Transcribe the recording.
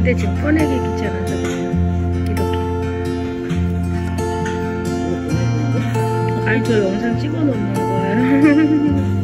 근데 지금 꺼내기 귀찮아서 그냥 이렇게. 아니 저 영상 찍어 놓는 거예요.